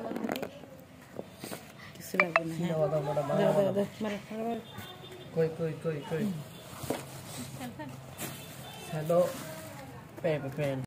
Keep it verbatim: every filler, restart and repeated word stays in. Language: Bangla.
কিছু লাগবে না। দাও দাও দাও মারো মারো। কই কই কই কই হ্যালো পেন পেন